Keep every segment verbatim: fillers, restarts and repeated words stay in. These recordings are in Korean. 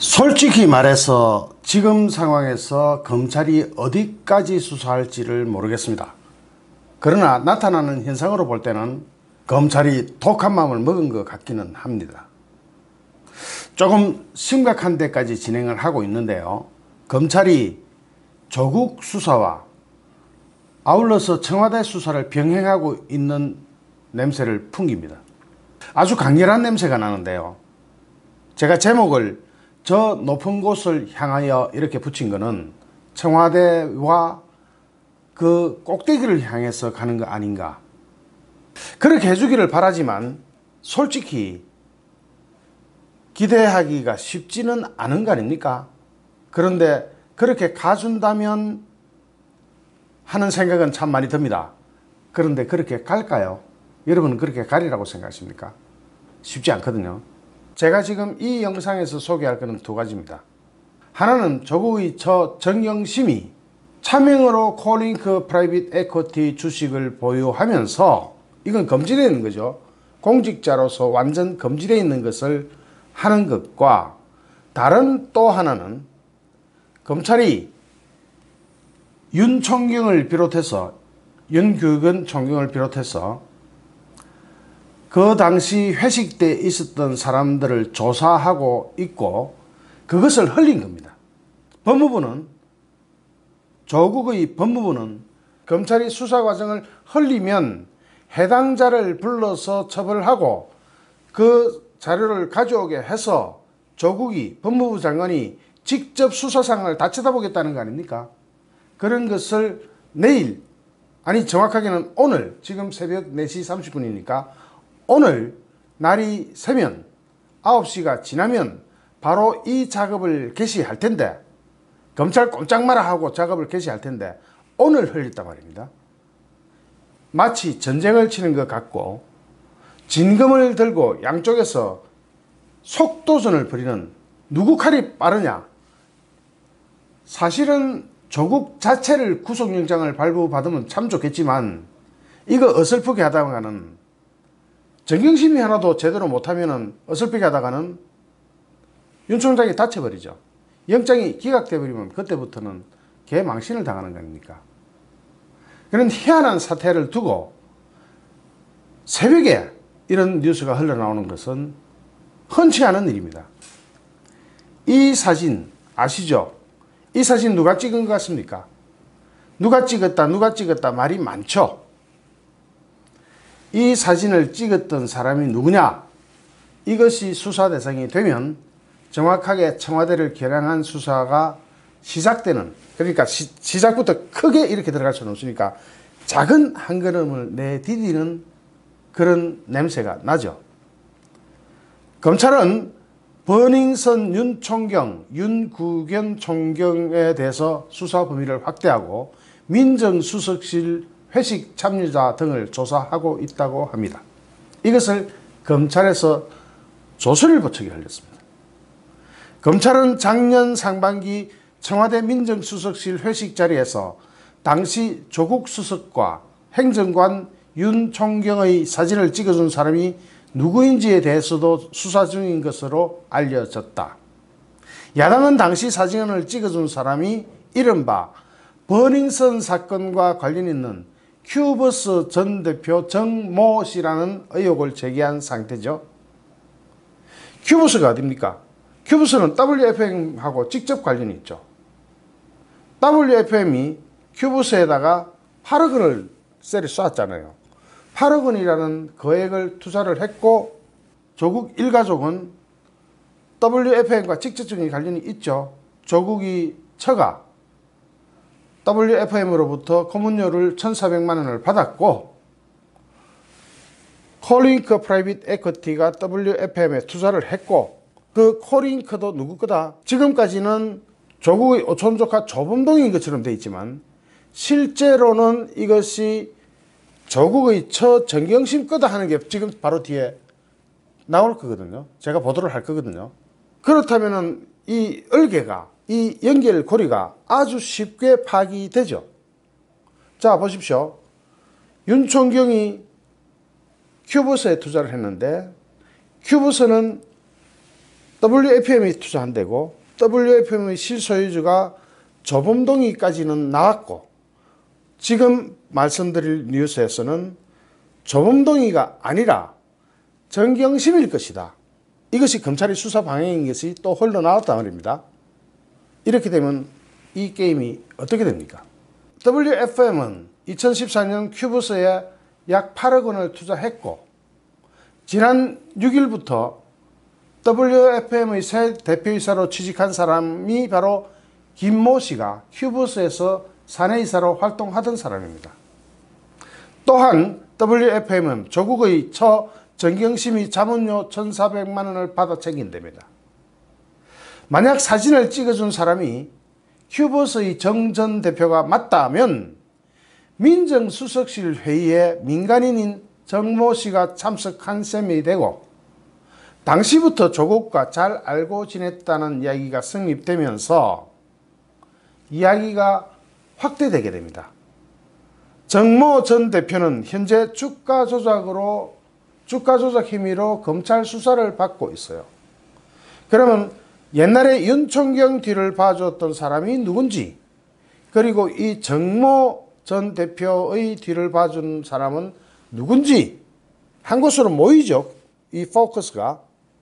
솔직히 말해서 지금 상황에서 검찰이 어디까지 수사할지를 모르겠습니다. 그러나 나타나는 현상으로 볼 때는 검찰이 독한 마음을 먹은 것 같기는 합니다. 조금 심각한 데까지 진행을 하고 있는데요. 검찰이 조국 수사와 아울러서 청와대 수사를 병행하고 있는 냄새를 풍깁니다. 아주 강렬한 냄새가 나는데요. 제가 제목을 저 높은 곳을 향하여 이렇게 붙인 거는 청와대와 그 꼭대기를 향해서 가는 거 아닌가. 그렇게 해주기를 바라지만 솔직히 기대하기가 쉽지는 않은 거 아닙니까? 그런데 그렇게 가준다면 하는 생각은 참 많이 듭니다. 그런데 그렇게 갈까요? 여러분은 그렇게 가리라고 생각하십니까? 쉽지 않거든요. 제가 지금 이 영상에서 소개할 것은 두 가지입니다. 하나는 조국의 처 정영심이 차명으로 콜링크 프라이빗 에쿼티 주식을 보유하면서, 이건 금지되어 있는 거죠. 공직자로서 완전 금지되어 있는 것을 하는 것과, 다른 또 하나는 검찰이 윤 총경을 비롯해서 윤규근 총경을 비롯해서 그 당시 회식 때 있었던 사람들을 조사하고 있고 그것을 흘린 겁니다. 법무부는, 조국의 법무부는 검찰이 수사 과정을 흘리면 해당자를 불러서 처벌하고 그 자료를 가져오게 해서 조국이, 법무부 장관이 직접 수사상을 다 쳐다보겠다는 거 아닙니까? 그런 것을 내일, 아니 정확하게는 오늘, 지금 새벽 네 시 삼십 분이니까 오늘 날이 새면 아홉 시가 지나면 바로 이 작업을 개시할 텐데, 검찰 꼼짝 마라 하고 작업을 개시할 텐데 오늘 흘렸단 말입니다. 마치 전쟁을 치는 것 같고 진검을 들고 양쪽에서 속도전을 벌이는, 누구 칼이 빠르냐. 사실은 조국 자체를 구속영장을 발부받으면 참 좋겠지만 이거 어설프게 하다가는, 정경심이 하나도 제대로 못하면 어설프게 하다가는 윤 총장이 다쳐버리죠. 영장이 기각돼버리면 그때부터는 개망신을 당하는 거 아닙니까? 그런 희한한 사태를 두고 새벽에 이런 뉴스가 흘러나오는 것은 흔치 않은 일입니다. 이 사진 아시죠? 이 사진 누가 찍은 것 같습니까? 누가 찍었다 누가 찍었다 말이 많죠. 이 사진을 찍었던 사람이 누구냐? 이것이 수사 대상이 되면 정확하게 청와대를 겨냥한 수사가 시작되는, 그러니까 시, 시작부터 크게 이렇게 들어갈 수는 없으니까 작은 한 걸음을 내디디는 그런 냄새가 나죠. 검찰은 버닝썬 윤 총경, 윤구견 총경에 대해서 수사 범위를 확대하고 민정수석실 회식 참여자 등을 조사하고 있다고 합니다. 이것을 검찰에서 조선일보측에 흘렸습니다. 검찰은 작년 상반기 청와대 민정수석실 회식 자리에서 당시 조국 수석과 행정관 윤 총경의 사진을 찍어준 사람이 누구인지에 대해서도 수사 중인 것으로 알려졌다. 야당은 당시 사진을 찍어준 사람이 이른바 버닝썬 사건과 관련 있는 큐버스 전 대표 정모 씨라는 의혹을 제기한 상태죠. 큐버스가 어딥니까? 큐버스는 더블유에프엠하고 직접 관련이 있죠. 더블유에프엠이 큐버스에다가 팔억 원을 세리 쐈잖아요. 팔억 원이라는 거액을 투자를 했고 조국 일가족은 더블유에프엠과 직접적인 관련이 있죠. 조국이 처가 더블유에프엠으로부터 고문료를 천사백만 원을 받았고 콜링크 프라이빗 에쿼티가 더블유에프엠에 투자를 했고 그 콜링크도 누구 거다? 지금까지는 조국의 오촌조카 조범동인 것처럼 되어 있지만 실제로는 이것이 조국의 처 정경심 거다 하는 게 지금 바로 뒤에 나올 거거든요. 제가 보도를 할 거거든요. 그렇다면 이 얼개가, 이 연결고리가 아주 쉽게 파기되죠. 자 보십시오. 윤 총경이 큐버스에 투자를 했는데 큐버스는 더블유에프엠에 투자한다고 더블유에프엠의 실소유주가 조범동이까지는 나왔고 지금 말씀드릴 뉴스에서는 조범동이가 아니라 정경심일 것이다. 이것이 검찰의 수사 방향인 것이 또 흘러나왔단 말입니다. 이렇게 되면 이 게임이 어떻게 됩니까? 더블유에프엠은 이천십사 년 큐브스에 약 팔억 원을 투자했고 지난 육 일부터 더블유에프엠의 새 대표이사로 취직한 사람이 바로 김모 씨가 큐브스에서 사내이사로 활동하던 사람입니다. 또한 더블유에프엠은 조국의 처 정경심이 자문료 천사백만 원을 받아 챙긴답니다. 만약 사진을 찍어준 사람이 큐브스의 정 전 대표가 맞다면 민정수석실 회의에 민간인인 정모 씨가 참석한 셈이 되고 당시부터 조국과 잘 알고 지냈다는 이야기가 성립되면서 이야기가 확대되게 됩니다. 정모 전 대표는 현재 주가 조작으로 주가 조작 혐의로 검찰 수사를 받고 있어요. 그러면 옛날에 윤총경 뒤를 봐줬던 사람이 누군지, 그리고 이 정모 전 대표의 뒤를 봐준 사람은 누군지 한 곳으로 모이죠. 이 포커스가.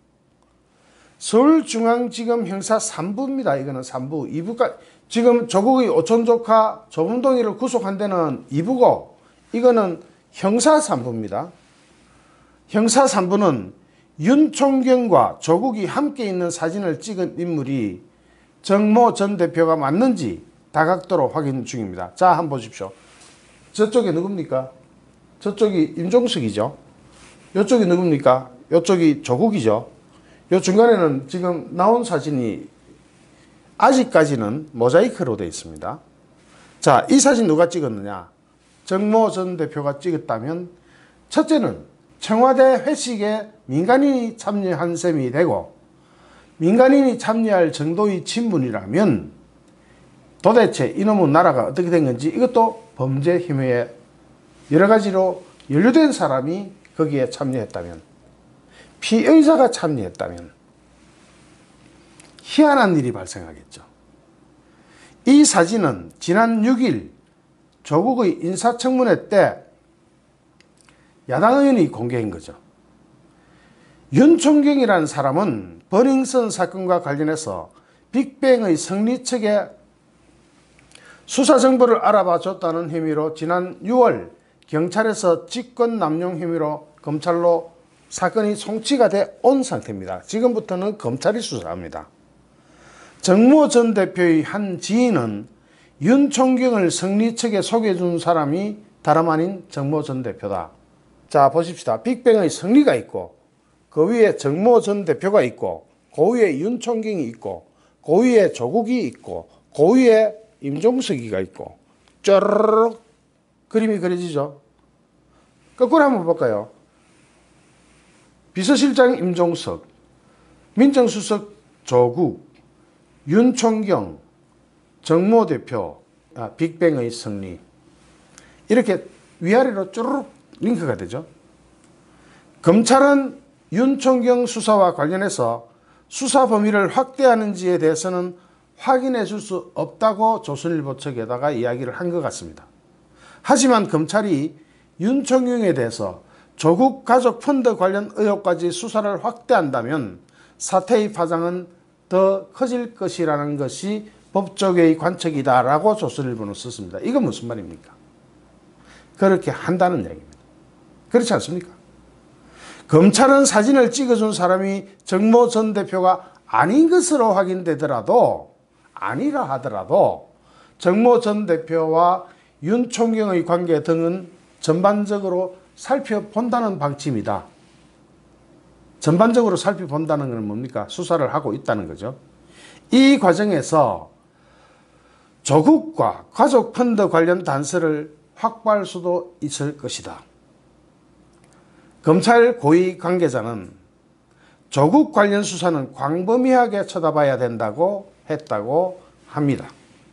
서울중앙지검 형사 삼 부입니다. 이거는 삼 부. 이 부가 지금 조국의 오촌조카 조범동이를 구속한 데는 이 부고 이거는 형사 삼 부입니다. 형사 삼 부는 윤총경과 조국이 함께 있는 사진을 찍은 인물이 정모 전 대표가 맞는지 다각도로 확인 중입니다. 자, 한번 보십시오. 저쪽에 누굽니까? 저쪽이 임종석이죠. 이쪽이 누굽니까? 이쪽이 조국이죠. 이 중간에는 지금 나온 사진이 아직까지는 모자이크로 되어 있습니다. 자, 이 사진 누가 찍었느냐? 정모 전 대표가 찍었다면 첫째는 청와대 회식에 민간인이 참여한 셈이 되고 민간인이 참여할 정도의 친분이라면 도대체 이놈의 나라가 어떻게 된 건지 이것도 범죄 혐의에 여러 가지로 연루된 사람이 거기에 참여했다면, 피의자가 참여했다면 희한한 일이 발생하겠죠. 이 사진은 지난 육 일 조국의 인사청문회 때 야당 의원이 공개한 거죠. 윤총경이라는 사람은 버닝썬 사건과 관련해서 빅뱅의 성리 측에 수사 정보를 알아봐 줬다는 혐의로 지난 유월 경찰에서 직권남용 혐의로 검찰로 사건이 송치가 돼 온 상태입니다. 지금부터는 검찰이 수사합니다. 정모 전 대표의 한 지인은 윤총경을 성리 측에 소개해준 사람이 다름 아닌 정모 전 대표다. 자, 보십시다. 빅뱅의 성리가 있고 그 위에 정모 전 대표가 있고 그 위에 윤총경이 있고 그 위에 조국이 있고 그 위에 임종석이가 있고 쩌르륵 그림이 그려지죠. 거꾸로 한번 볼까요? 비서실장 임종석, 민정수석 조국, 윤총경, 정모 대표, 아, 빅뱅의 성리, 이렇게 위아래로 쭈르륵 링크가 되죠. 검찰은 윤총경 수사와 관련해서 수사 범위를 확대하는지에 대해서는 확인해 줄 수 없다고 조선일보 측에다가 이야기를 한 것 같습니다. 하지만 검찰이 윤총경에 대해서 조국 가족 펀드 관련 의혹까지 수사를 확대한다면 사태의 파장은 더 커질 것이라는 것이 법조계의 관측이다라고 조선일보는 썼습니다. 이건 무슨 말입니까? 그렇게 한다는 얘기입니다. 그렇지 않습니까? 검찰은 사진을 찍어준 사람이 정모 전 대표가 아닌 것으로 확인되더라도, 아니라 하더라도 정모 전 대표와 윤총경의 관계 등은 전반적으로 살펴본다는 방침이다. 전반적으로 살펴본다는 것은 뭡니까? 수사를 하고 있다는 거죠. 이 과정에서 조국과 가족 펀드 관련 단서를 확보할 수도 있을 것이다. 검찰 고위 관계자는 조국 관련 수사는 광범위하게 쳐다봐야 된다고 했다고 합니다.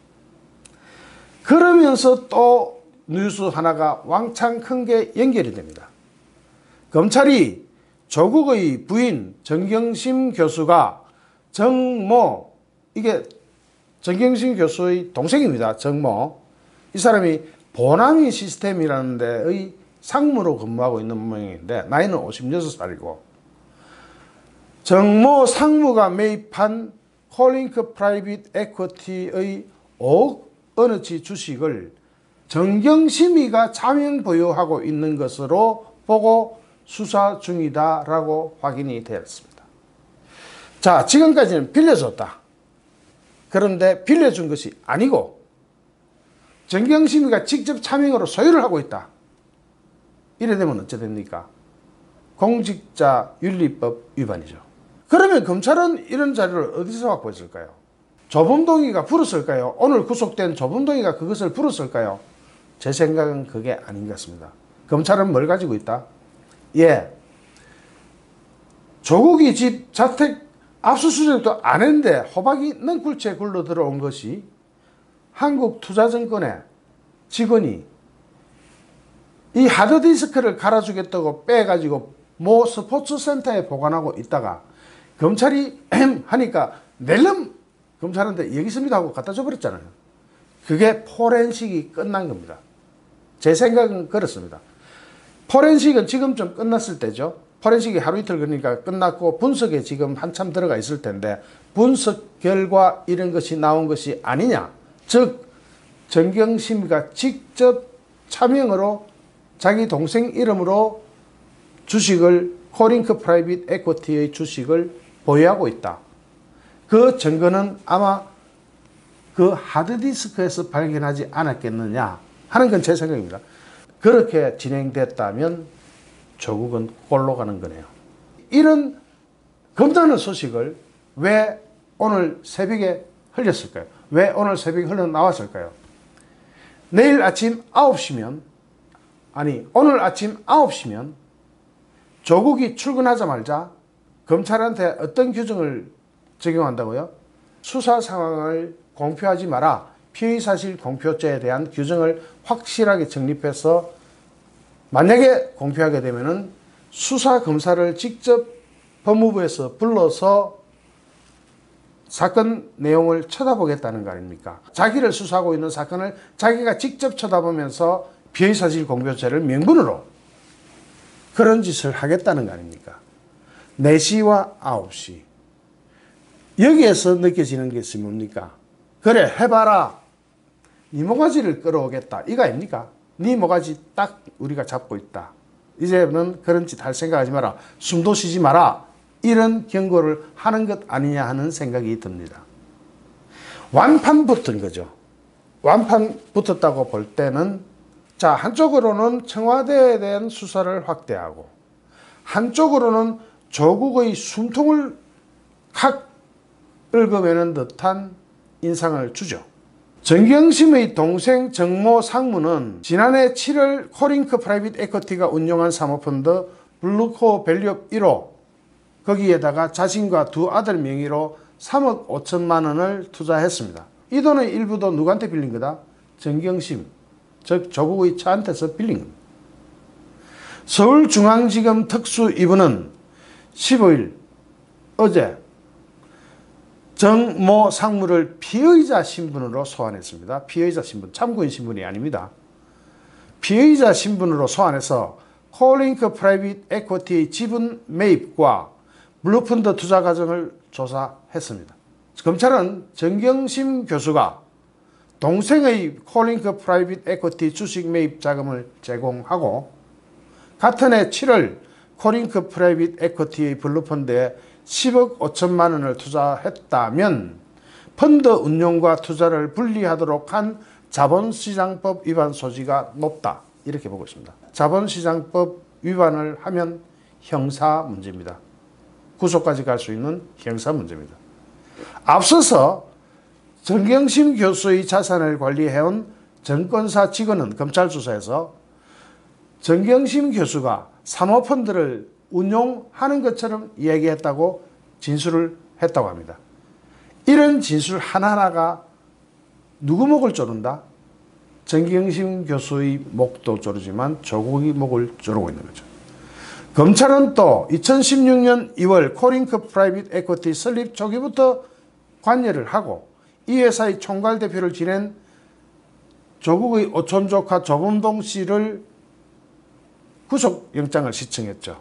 그러면서 또 뉴스 하나가 왕창 큰 게 연결이 됩니다. 검찰이 조국의 부인 정경심 교수가 정모, 이게 정경심 교수의 동생입니다. 정모. 이 사람이 보남이 시스템이라는 데의 상무로 근무하고 있는 모양인데 나이는 오십육 살이고, 정모 상무가 매입한 콜링크 프라이빗 에쿼티의 오억 어느치 주식을 정경심이가 자명 보유하고 있는 것으로 보고 수사 중이다라고 확인이 되었습니다. 자, 지금까지는 빌려줬다. 그런데 빌려준 것이 아니고 정경심이가 직접 차명으로 소유를 하고 있다. 이래 되면 어째 됩니까? 공직자윤리법 위반이죠. 그러면 검찰은 이런 자료를 어디서 확보했을까요? 조범동이가 불었을까요? 오늘 구속된 조범동이가 그것을 불었을까요? 제 생각은 그게 아닌 것 같습니다. 검찰은 뭘 가지고 있다? 예, 조국이 집 자택 압수수색도 안 했는데 호박이 넝쿨째 굴러 들어온 것이 한국투자증권의 직원이 이 하드디스크를 갈아주겠다고 빼가지고 모 스포츠센터에 보관하고 있다가 검찰이 하니까 낼름 검찰한테 여기 있습니다 하고 갖다 줘버렸잖아요. 그게 포렌식이 끝난 겁니다. 제 생각은 그렇습니다. 포렌식은 지금쯤 끝났을 때죠. 포렌식이 하루 이틀 그러니까 끝났고 분석에 지금 한참 들어가 있을 텐데 분석 결과 이런 것이 나온 것이 아니냐. 즉 정경심이가 직접 차명으로 자기 동생 이름으로 주식을 콜링크 프라이빗 에쿼티의 주식을 보유하고 있다. 그 증거는 아마 그 하드디스크에서 발견하지 않았겠느냐 하는 건 제 생각입니다. 그렇게 진행됐다면 조국은 꼴로 가는 거네요. 이런 겁나는 소식을 왜 오늘 새벽에 흘렸을까요? 왜 오늘 새벽에 흘러나왔을까요? 내일 아침 아홉 시면 아니 오늘 아침 아홉 시면 조국이 출근하자마자 검찰한테 어떤 규정을 적용한다고요? 수사 상황을 공표하지 마라. 피의사실 공표죄에 대한 규정을 확실하게 정립해서 만약에 공표하게 되면은 수사 검사를 직접 법무부에서 불러서 사건 내용을 쳐다보겠다는 거 아닙니까? 자기를 수사하고 있는 사건을 자기가 직접 쳐다보면서 피의사실 공표죄를 명분으로 그런 짓을 하겠다는 거 아닙니까? 네 시와 아홉 시. 여기에서 느껴지는 것이 뭡니까? 그래 해봐라. 네 모가지를 끌어오겠다. 이거 아닙니까? 네 모가지 딱 우리가 잡고 있다. 이제는 그런 짓 할 생각하지 마라. 숨도 쉬지 마라. 이런 경고를 하는 것 아니냐 하는 생각이 듭니다. 완판 붙은 거죠. 완판 붙었다고 볼 때는 자 한쪽으로는 청와대에 대한 수사를 확대하고 한쪽으로는 조국의 숨통을 확 긁어매는 듯한 인상을 주죠. 정경심의 동생 정모 상무는 지난해 칠월 콜링크 프라이빗 에쿼티가 운영한 사모펀드 블루코 밸류업 일 호 거기에다가 자신과 두 아들 명의로 삼억 오천만 원을 투자했습니다. 이 돈의 일부도 누구한테 빌린 거다? 정경심, 즉 조국의 차한테서 빌린 겁니다. 서울중앙지검 특수 이 부는 십오 일 어제 정모 상무를 피의자 신분으로 소환했습니다. 피의자 신분, 참고인 신분이 아닙니다. 피의자 신분으로 소환해서 콜링크 프라이빗 에쿼티의 지분 매입과 블루펀드 투자 과정을 조사했습니다. 검찰은 정경심 교수가 동생의 콜링크 프라이빗 에쿼티 주식 매입 자금을 제공하고 같은 해 칠월 콜링크 프라이빗 에쿼티의 블루펀드에 십억 오천만 원을 투자했다면 펀드 운용과 투자를 분리하도록 한 자본시장법 위반 소지가 높다. 이렇게 보고 있습니다. 자본시장법 위반을 하면 형사 문제입니다. 구속까지 갈 수 있는 형사 문제입니다. 앞서서 정경심 교수의 자산을 관리해온 증권사 직원은 검찰 수사에서 정경심 교수가 사모펀드를 운용하는 것처럼 이야기했다고 진술을 했다고 합니다. 이런 진술 하나하나가 누구 목을 조른다? 정경심 교수의 목도 조르지만 조국의 목을 조르고 있는 거죠. 검찰은 또 이천십육 년 이월 코링크 프라이빗 에쿼티 설립 초기부터 관여를 하고 이 회사의 총괄 대표를 지낸 조국의 오촌 조카 조범동 씨를 구속영장을 시청했죠.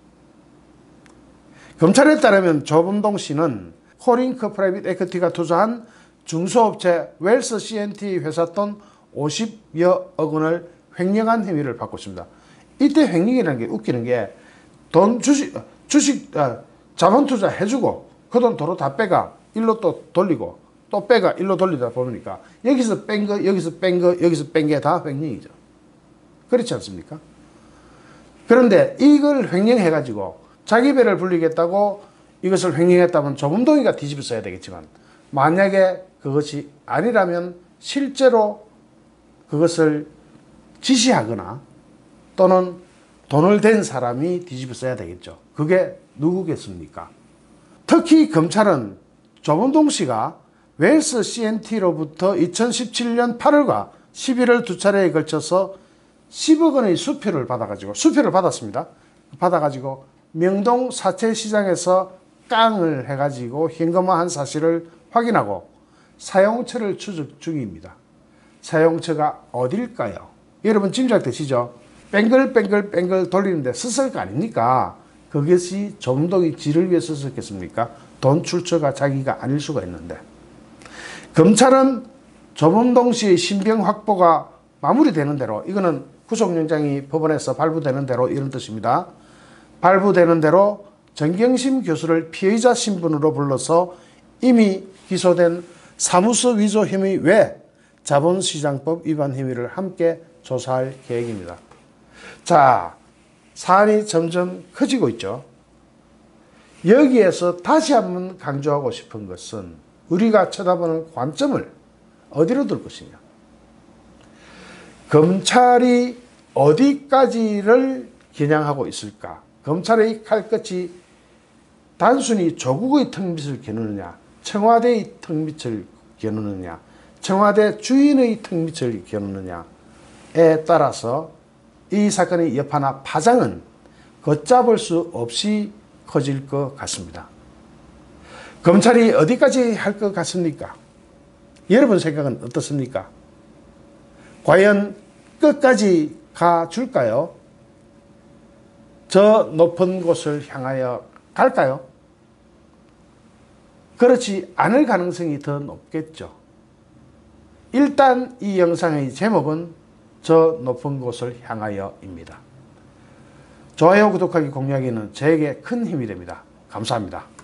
검찰에 따르면 조범동 씨는 코링크 프라이빗 에쿼티가 투자한 중소업체 웰스 씨엔티 회사 돈 오십여억 원을 횡령한 혐의를 받고 있습니다. 이때 횡령이라는 게 웃기는 게 돈 주식, 주식, 아, 자본 투자 해주고 그 돈 도로 다 빼가 일로 또 돌리고 또 빼가 일로 돌리다 보니까 여기서 뺀 거, 여기서 뺀 거, 여기서 뺀 게 다 횡령이죠. 그렇지 않습니까? 그런데 이걸 횡령해가지고 자기 배를 불리겠다고 이것을 횡령했다면 조범동이가 뒤집어 써야 되겠지만 만약에 그것이 아니라면 실제로 그것을 지시하거나 또는 돈을 댄 사람이 뒤집어 써야 되겠죠. 그게 누구겠습니까? 특히 검찰은 조범동 씨가 웰스 씨엔티로부터 이천십칠 년 팔월과 십일월 두 차례에 걸쳐서 십억 원의 수표를 받아가지고 수표를 받았습니다. 받아가지고 명동 사채시장에서 깡을 해가지고 현금화한 사실을 확인하고 사용처를 추적 중입니다. 사용처가 어딜까요? 여러분 짐작되시죠? 뺑글뺑글 뺑글 돌리는데 썼을 거 아닙니까? 그것이 조범동이 지를 위해 썼겠습니까? 돈 출처가 자기가 아닐 수가 있는데. 검찰은 조범동 씨의 신병 확보가 마무리되는 대로, 이거는 구속영장이 법원에서 발부되는 대로 이런 뜻입니다. 발부되는 대로 정경심 교수를 피의자 신분으로 불러서 이미 기소된 사무소 위조 혐의 외 자본시장법 위반 혐의를 함께 조사할 계획입니다. 자, 사안이 점점 커지고 있죠. 여기에서 다시 한번 강조하고 싶은 것은 우리가 쳐다보는 관점을 어디로 둘 것이냐. 검찰이 어디까지를 겨냥하고 있을까? 검찰의 칼끝이 단순히 조국의 턱밑을 겨누느냐, 청와대의 턱밑을 겨누느냐, 청와대 주인의 턱밑을 겨누느냐에 따라서 이 사건의 여파나 파장은 걷잡을 수 없이 커질 것 같습니다. 검찰이 어디까지 할 것 같습니까? 여러분 생각은 어떻습니까? 과연 끝까지 가줄까요? 저 높은 곳을 향하여 갈까요? 그렇지 않을 가능성이 더 높겠죠. 일단 이 영상의 제목은 저 높은 곳을 향하여입니다. 좋아요, 구독하기, 공유하기는 저에게 큰 힘이 됩니다. 감사합니다.